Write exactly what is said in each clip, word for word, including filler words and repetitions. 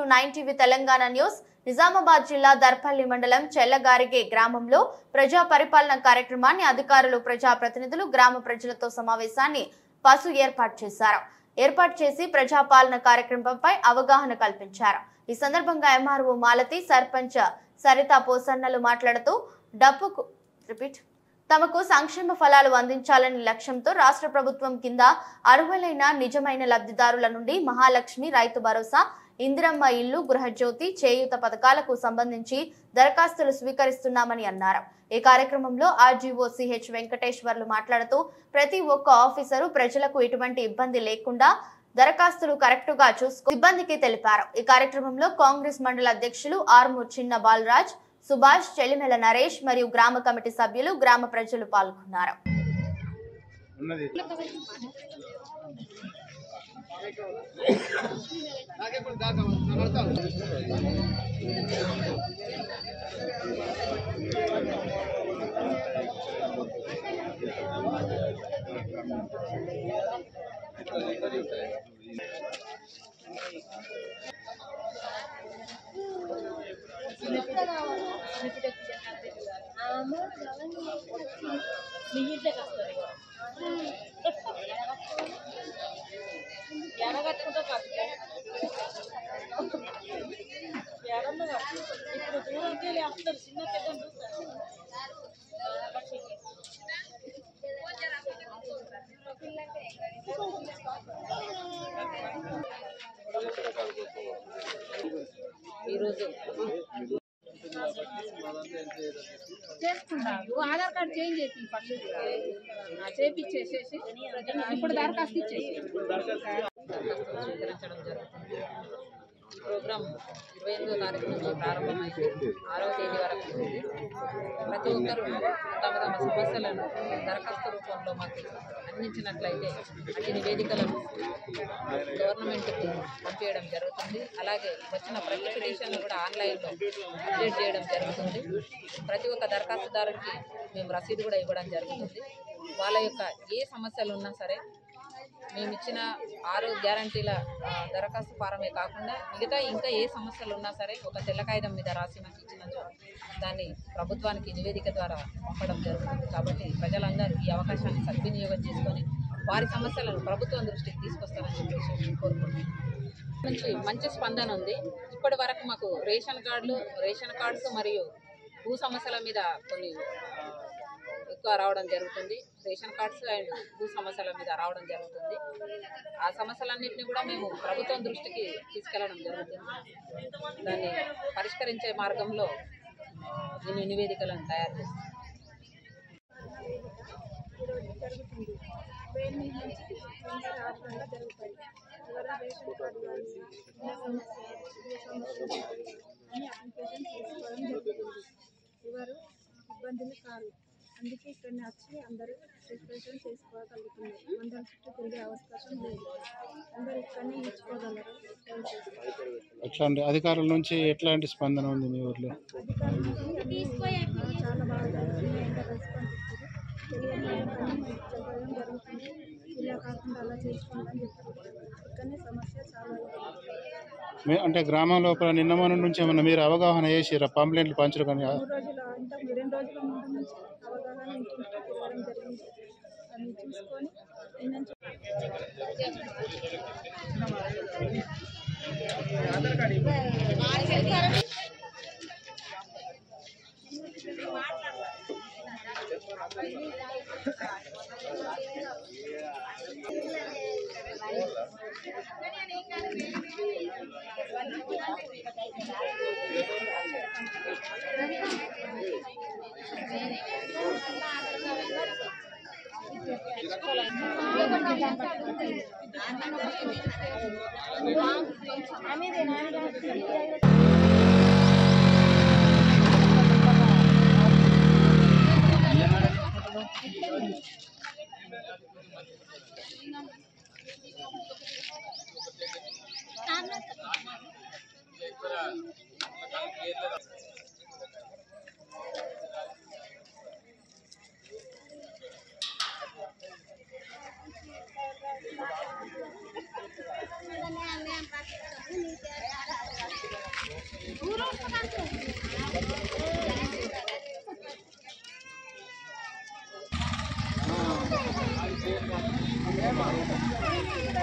Nine TV Telangana news. Nizamabad జిల్లా దర్పల్లి మండలం చెల్లగారిగే గ్రామంలో ప్రజా పరిపాలన కార్యక్రమాన్ని అధికారులు, ప్రజా ప్రతినిధులు, గ్రామ ప్రజలతో సమావేశాన్ని పసు ఏర్పాటు చేశారు. ఏర్పాటు చేసి ప్రజాపాలన కార్యక్రమంపై అవగాహన కల్పించారు. ఈ సందర్భంగా ఎంఆర్ఓ మాలతి, సర్పంచ్ సరిత పోసన్నలు మాట్లాడుతూ డబ్బుకు రిపీట్ తమకు సంక్షేమ ఫలాలు అందించాలని లక్ష్యంతో రాష్ట్ర ప్రభుత్వం కింద అర్హులైన నిజమైన లబ్ధిదారుల నుండి మహాలక్ష్మి, రైతు భరోసా, ఇందిరమ్మ ఇల్లు, గృహజ్యోతి, చేయూత పథకాలకు సంబంధించి దరఖాస్తులు స్వీకరిస్తున్నామని అన్నారు. ఈ కార్యక్రమంలో ఆర్జీఓ సిహెచ్ వెంకటేశ్వర్లు మాట్లాడుతూ ప్రతి ఒక్క ఆఫీసరు ప్రజలకు ఎటువంటి ఇబ్బంది లేకుండా దరఖాస్తులు కరెక్ట్ గా చూసుకు సిబ్బందికి తెలిపారు. ఈ కార్యక్రమంలో కాంగ్రెస్ మండల అధ్యక్షులు ఆర్మూర్ చిన్న బాలరాజ్, సుభాష్, చెలిమెల నరేష్ మరియు గ్రామ కమిటీ సభ్యులు, గ్రామ ప్రజలు పాల్గొన్నారు. చేసుకుంటారు. ఆధార్ కార్డు చేంజ్ చేసి ఫస్ట్ చేపించేసేసి ఇప్పుడు దరఖాస్తు ఇచ్చేసి స్వీకరించడం జరుగుతుంది. ప్రోగ్రాం ఇరవై ఎనిమిదో తారీఖు నుంచి ప్రారంభమైంది. ఆరవ తేదీ వరకు ఉంది. ప్రతి ఒక్కరూ తమ తమ సమస్యలను దరఖాస్తు రూపంలో మాకు అందించినట్లయితే అన్ని నివేదికలను గవర్నమెంట్కి పంపించడం జరుగుతుంది. అలాగే వచ్చిన ప్రతి పిటిషన్లు కూడా ఆన్లైన్లో అప్డేట్ చేయడం జరుగుతుంది. ప్రతి ఒక్క దరఖాస్తుదారుడికి మేము రసీదు కూడా ఇవ్వడం జరుగుతుంది. వాళ్ళ యొక్క ఏ సమస్యలు ఉన్నా సరే మేము ఇచ్చిన ఆరు గ్యారంటీల దరఖాస్తు ఫారమే కాకుండా మిగతా ఇంకా ఏ సమస్యలు ఉన్నా సరే ఒక తెల్ల కాగితం మీద రాసి మాకు ఇచ్చిన దాన్ని ప్రభుత్వానికి నివేదిక ద్వారా పంపడం జరుగుతుంది. కాబట్టి ప్రజలందరూ ఈ అవకాశాన్ని సద్వినియోగం చేసుకొని వారి సమస్యలను ప్రభుత్వం దృష్టికి తీసుకొస్తారని చెప్పేసి కోరుకుంటున్నాం. నుంచి మంచి స్పందన ఉంది. ఇప్పటి వరకు మాకు రేషన్ కార్డులు రేషన్ కార్డ్స్ మరియు భూ సమస్యల మీద కొన్ని ఎక్కువ రావడం జరుగుతుంది. రేషన్ కార్డ్స్ అండ్ భూ సమస్యల మీద రావడం జరుగుతుంది. ఆ సమస్యలన్నింటినీ కూడా మేము ప్రభుత్వం దృష్టికి తీసుకెళ్లడం జరుగుతుంది. దాన్ని పరిష్కరించే మార్గంలో దీని నివేదికలను తయారు చేస్తాం. ఎవరు ఇబ్బందులు కాదు. అందుకే ఇక్కడిని వచ్చి అందరూ రిజిస్ట్రేషన్ చేసుకోగలుగుతున్నారు. మండలం చుట్టూ తిరిగే అవకాశం లేదు. అందరూ ఇక్కడనే ఇచ్చుకోగలరు. అట్లాంటి అధికారుల నుంచి ఎట్లాంటి స్పందన ఉంది మీ ఊర్లో? అధికారుల నుంచి చాలా బాగా జరుగుతుంది. ఎంత రెస్పాన్స్ ఇచ్చారు. తెలియని చెప్పడం జరుగుతుంది. ఇలా కాకుండా అలా చేసుకోవాలని చెప్తారు. ఇక్కడనే సమస్య చాలా అంటే గ్రామం లోపల నిన్న మొన్న నుంచి ఏమన్నా మీరు అవగాహన చేసిరా? పాంప్లెంట్లు పంచడం కానీ మూడు రోజుల ఇంత రెండు రోజుల ముందు నుంచి అవగాహన ఇంటింటికి తిరగడం జరిగింది. అన్ని చూసుకొని Hãy subscribe cho kênh Ghiền Mì Gõ để không bỏ lỡ những video hấp dẫn.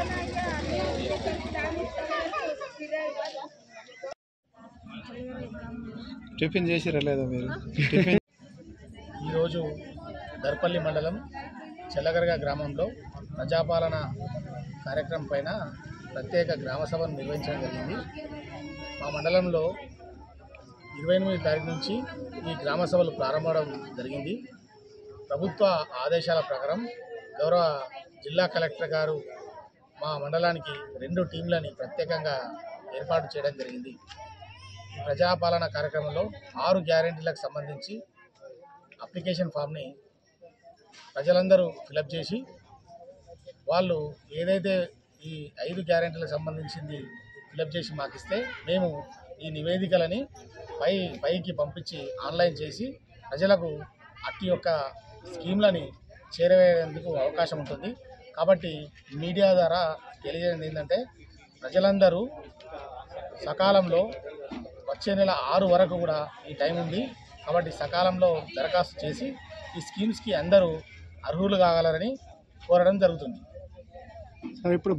Tiffin చేసిరా లేదా మీరు? టిఫిన్ ఈరోజు దర్పల్లి మండలం చెల్లగరగ గ్రామంలో ప్రజాపాలన కార్యక్రమం పైన ప్రత్యేక గ్రామ సభను నిర్వహించడం జరిగింది. మా మండలంలో ఇరవై ఎనిమిది తారీఖు నుంచి ఈ గ్రామ సభలు ప్రారంభం జరిగింది. ప్రభుత్వ ఆదేశాల ప్రకారం గౌరవ జిల్లా కలెక్టర్ గారు మా మండలానికి రెండు టీంలని ప్రత్యేకంగా ఏర్పాటు చేయడం జరిగింది. ప్రజాపాలన కార్యక్రమంలో ఆరు గ్యారెంటీలకు సంబంధించి అప్లికేషన్ ఫామ్ని ప్రజలందరూ ఫిలప్ చేసి వాళ్ళు ఏదైతే ఈ ఐదు గ్యారెంటీలకు సంబంధించింది ఫిలప్ చేసి మాకు ఇస్తే మేము ఈ నివేదికలని పై పైకి పంపించి ఆన్లైన్ చేసి ప్రజలకు అట్టి యొక్క స్కీమ్లని చేరవేసేందుకు అవకాశం ఉంటుంది. కాబట్టి మీడియా ద్వారా తెలియజేయడం ఏంటంటే ప్రజలందరూ సకాలంలో వచ్చే నెల ఆరు వరకు కూడా ఈ టైం ఉంది. కాబట్టి సకాలంలో దరఖాస్తు చేసి ఈ స్కీమ్స్కి అందరూ అర్హులు కాగలరని కోరడం జరుగుతుంది. సార్ ఇప్పుడు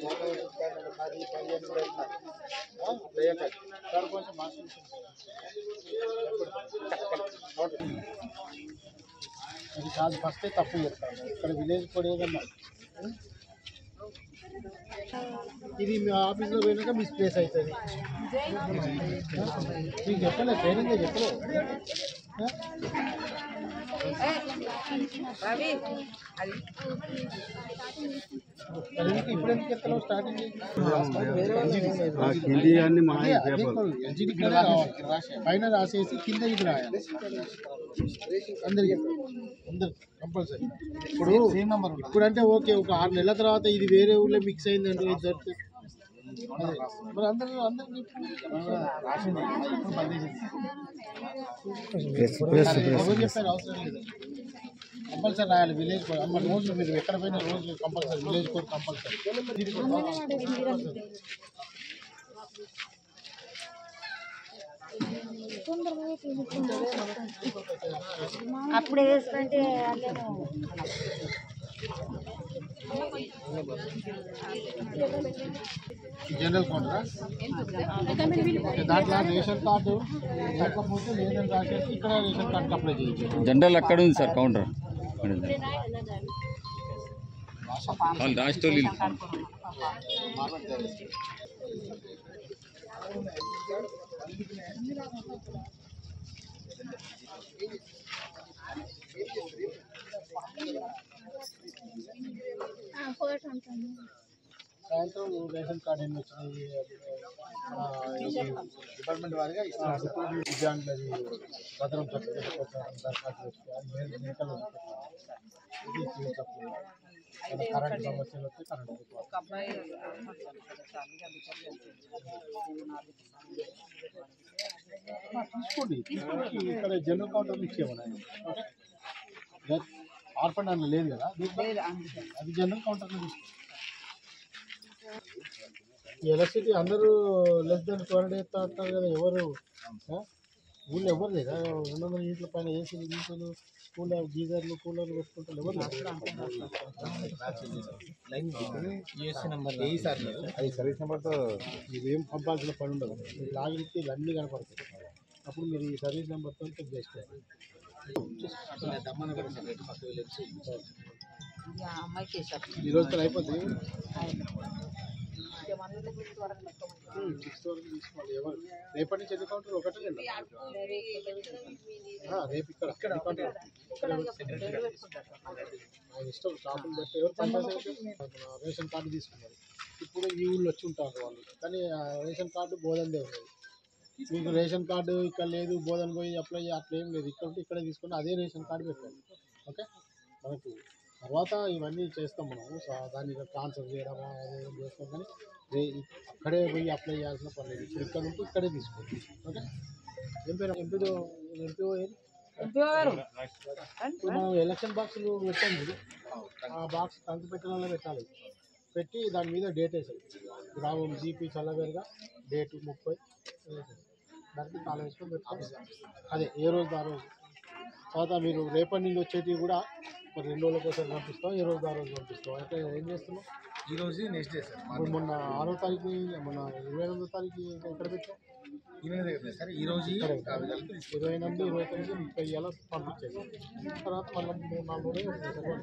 ఇది కాదు ఫస్టే తప్పు చెప్తాను. ఇక్కడ విలేజ్ కూడా ఏదన్నా ఇది మీ ఆఫీస్లో పోయినాక మిస్ప్లేస్ అవుతుంది. మీకు చెప్పలే ట్రైనింగ్ చెప్పలే ఇప్పుడు ఎందుకు ఎత్తలో స్టార్టింగ్ పైన రాసేసి కింద ఇది రాయాలి అందరికి అందరు కంపల్సరీ. ఇప్పుడు ఇప్పుడు అంటే ఓకే, ఒక ఆరు నెలల తర్వాత ఇది వేరే ఊళ్ళో మిక్స్ అయిందంటే ఇది జరిగితే మరి అందరూ అందరికి రాసింది బంద్ ఎవరు చెప్పారు అవసరం లేదు. కంపల్సరీ రాయాలి విలేజ్ కోడ్. అమ్మ రోజు మీరు ఎక్కడ పోయినా రోజు కంపల్సరీ విలేజ్ కోడ్ కంపల్సరీ. అప్పుడే వేసుకుంటే జనరల్ కౌంటరా దాంట్లో రేషన్ కార్డు లేకపోతే లేదని రాసేసి ఇక్కడ రేషన్ కార్డుకి అప్లై చేయించారు. జనరల్ అక్కడ ఉంది సార్ కౌంటర్ రాష్ట్ర సాయంత్రం రేషన్ కార్డు ఎన్ని వచ్చినాయి డిపార్ట్మెంట్ వారిగా ఇస్తున్నారు. దివ్యాంగులది భద్రం సర్టిఫికేట్ దరఖాస్తు పెట్టుకోవాలి. మేకలు ఇది కరెంట్ సమస్యలు వస్తే కరెంట్ తీసుకోండి. ఇక్కడ జనరల్ కౌంటర్ ఇచ్చేమన్నా ఆర్ఫండ్ అని లేదు కదా, అది జనరల్ కౌంటర్లో తీసుకోండి. ఎలక్ట్రిసిటీ అందరూ లెస్ దెన్ టూ హండ్రెడ్ ఎత్తా అంటారు కదా, ఎవరు ఊళ్ళో ఎవరు లేదా? రెండు వందల యూనిట్ల పైన ఏసీలు గీసులు కూలర్ గీజర్లు కూలర్లు పెట్టుకుంటారు ఎవరు అది సర్వీస్ నెంబర్తో ఇవేం పంపాల్సిన పని ఉండదు. మీరు లాగితే ఇవన్నీ కనపడతాయి. అప్పుడు మీరు ఈ సర్వీస్ నెంబర్తో చెక్ చేసుకోవాలి. ఈ రోజుతో అయిపోతుంది. సిక్స్త్ వరకు తీసుకోవాలి. ఎవరు రేపటి నుంచి ఎన్ని కౌంటర్ ఒకటి రేపు ఇక్కడ ఇష్టం షాపులు బట్టి ఎవరు పంచాయతీ రేషన్ కార్డు తీసుకున్నారు. ఇప్పుడు ఈ ఊళ్ళో వచ్చి ఉంటారు వాళ్ళు, కానీ రేషన్ కార్డు బోధనదే ఉన్నది. మీకు రేషన్ కార్డు ఇక్కడ లేదు, బోధన పోయి అప్లై అట్లా ఏం లేదు. ఇక్కడ ఇక్కడే తీసుకుని అదే రేషన్ కార్డు పెట్టాలి. ఓకే, మనకు తర్వాత ఇవన్నీ చేస్తాం మనం. దాన్ని ట్రాన్స్ఫర్ చేయడం అదేం చేస్తాం, కానీ అక్కడే పోయి అప్లై చేయాల్సిన పని లేదు. ఇప్పుడు ఇక్కడ ఉంటే ఇక్కడే తీసుకోండి. ఓకే, ఏం పేరు ఎంపీడో ఎంపీఓ ఏది ఇప్పుడు మనం ఎలక్షన్ బాక్సులు పెట్టాం చూడు, ఆ బాక్స్ కంకి పెట్టడంలో పెట్టాలి. పెట్టి దాని మీద డేట్ వేసాయి. గ్రామం జీపీ చల్లవేరుగా డేటు ముప్పై దానికి తాళం వేసుకొని పెట్టుకోవాలి. అదే ఏ రోజు ఆ రోజు. తర్వాత మీరు రేపటి నుండి వచ్చేటివి కూడా మరి రెండు రోజుల కోసం పంపిస్తాం, ఏ రోజు ఆ రోజు పంపిస్తాం. అయితే ఏం చేస్తున్నాం ఈ రోజు నెక్స్ట్ డే సార్ ఇప్పుడు మొన్న ఆరో తారీఖు మొన్న ఇరవై ఎనిమిదో తారీఖు ఎక్కడ పెట్టాం? ఈయన దగ్గర సార్ ఈ రోజు కాగితాలకు ఇరవై ఎనిమిది ఇరవై తొమ్మిది ముప్పై ఏళ్ళ పంపించేసాం. తర్వాత మళ్ళీ మూడు నాలుగు రోజులు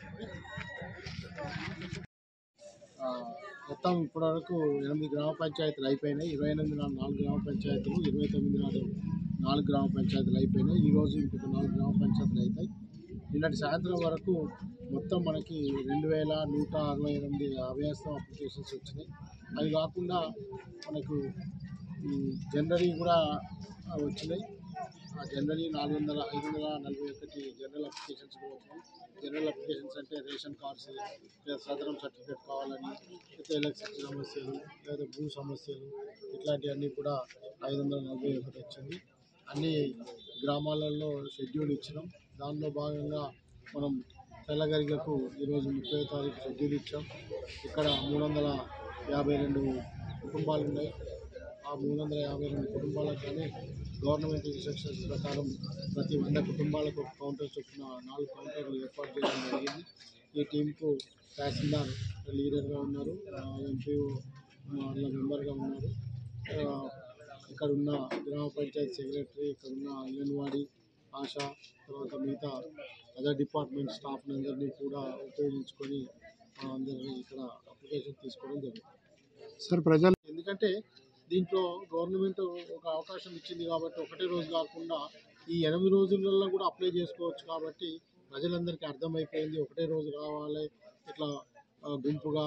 మొత్తం ఇప్పటివరకు ఎనిమిది గ్రామ పంచాయతీలు అయిపోయినాయి. ఇరవై ఎనిమిది నాడు నాలుగు గ్రామ పంచాయతీలు, ఇరవై తొమ్మిది నాడు నాలుగు గ్రామ పంచాయతీలు అయిపోయినాయి. ఈరోజు ఇంకొక నాలుగు గ్రామ పంచాయతీలు అవుతాయి. నిన్నటి సాయంత్రం వరకు మొత్తం మనకి రెండు వేల నూట అరవై ఎనిమిది అభయాస్తం అప్లికేషన్స్ వచ్చినాయి. అవి కాకుండా మనకు జనరరీ కూడా వచ్చినాయి. ఆ జనరరీ నాలుగు వందల ఐదు వందల నలభై ఒకటి జనరల్ అప్లికేషన్స్ కూడా వచ్చినాయి. జనరల్ అప్లికేషన్స్ అంటే రేషన్ కార్డ్స్ లేదా సదరం సర్టిఫికేట్ కావాలని, లేదా ఎలక్ట్రిసిటీ సమస్యలు లేదా భూ సమస్యలు ఇట్లాంటివన్నీ కూడా ఐదు వందల నలభై ఒకటి వచ్చింది. అన్ని గ్రామాలలో షెడ్యూల్ ఇచ్చినాం. దానిలో భాగంగా మనం తెల్లగరిగకు ఈరోజు ముప్పై తారీఖు షెడ్యూల్ ఇచ్చాం. ఇక్కడ మూడు వందల యాభై రెండు కుటుంబాలు ఉన్నాయి. ఆ మూడు వందల యాభై రెండు కుటుంబాలకు కానీ గవర్నమెంట్ ఇన్స్ట్రక్షన్స్ ప్రకారం ప్రతి వంద కుటుంబాలకు ఒక కౌంటర్ చొప్పున నాలుగు కౌంటర్లు ఏర్పాటు చేయడం జరిగింది. ఈ టీంకు తహసీల్దార్ లీడర్గా ఉన్నారు, ఎంపీఓ వాళ్ళ మెంబర్గా ఉన్నారు. ఇక్కడ ఉన్న గ్రామ పంచాయతీ సెక్రటరీ, ఇక్కడ ఉన్న అంగన్వాడీ, ఆశా, తర్వాత మిగతా అదర్ డిపార్ట్మెంట్ స్టాఫ్ అందరినీ కూడా ఉపయోగించుకొని అందరినీ ఇక్కడ అప్లికేషన్ తీసుకోవడం జరుగుతుంది. సార్ ప్రజలు ఎందుకంటే దీంట్లో గవర్నమెంట్ ఒక అవకాశం ఇచ్చింది కాబట్టి ఒకటే రోజు కాకుండా ఈ ఎనిమిది రోజులలో కూడా అప్లై చేసుకోవచ్చు. కాబట్టి ప్రజలందరికీ అర్థమైపోయింది ఒకటే రోజు కావాలి, ఇట్లా గుంపుగా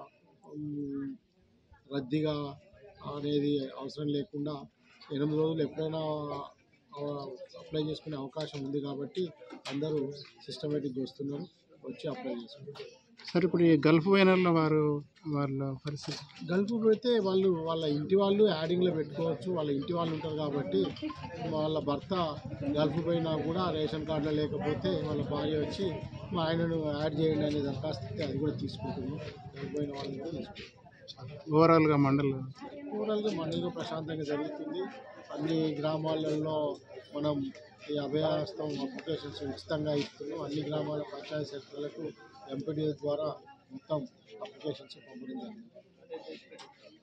రద్దీగా అనేది అవసరం లేకుండా ఎనిమిది రోజులు ఎప్పుడైనా అప్లై చేసుకునే అవకాశం ఉంది. కాబట్టి అందరూ సిస్టమేటిక్గా వస్తున్నారు, వచ్చి అప్లై చేసుకుంటారు. సార్ ఇప్పుడు ఈ గల్ఫ్ వైనర్ల వారు వాళ్ళ పరిస్థితి గల్ఫ్ పోతే వాళ్ళు వాళ్ళ ఇంటి వాళ్ళు యాడింగ్లో పెట్టుకోవచ్చు. వాళ్ళ ఇంటి వాళ్ళు ఉంటారు కాబట్టి వాళ్ళ భర్త గల్ఫ్ పోయినా కూడా రేషన్ కార్డులో లేకపోతే వాళ్ళ భార్య వచ్చి మా ఆయనను యాడ్ చేయండి అనే దరఖాస్తు ఇస్తే అది కూడా తీసుకుంటున్నాం. గల్ఫ్ పోయిన వాళ్ళని కూడా తీసుకుంటాం. ఓవరాల్గా మండలం ఓవరాల్గా మండలంలో ప్రశాంతంగా జరుగుతుంది. అన్ని గ్రామాలలో మనం ఈ అభయహస్తం అప్లికేషన్స్ ఉచితంగా ఇస్తున్నాం. అన్ని గ్రామాల పంచాయతీ సెక్రటరీలకు ఎంపీడీ ద్వారా మొత్తం అప్లికేషన్స్ పంపడం జరిగింది.